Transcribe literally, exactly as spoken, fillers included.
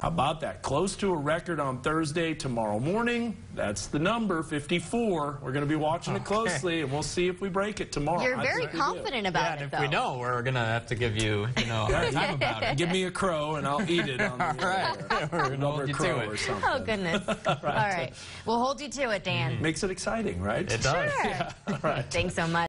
How about that? Close to a record on Thursday. Tomorrow morning, that's the number, fifty-four. We're going to be watching it closely, and we'll see if we break it tomorrow. You're very confident about yeah, it, and though. if we know, we're going to have to give you, you know, a hard time about it. Give me a crow, and I'll eat it on the All right. We're going to hold you to it. or something. Oh, goodness. All right. We'll hold you to it, Dan. Makes it exciting, right? It does. Sure. Yeah. All right. Thanks so much.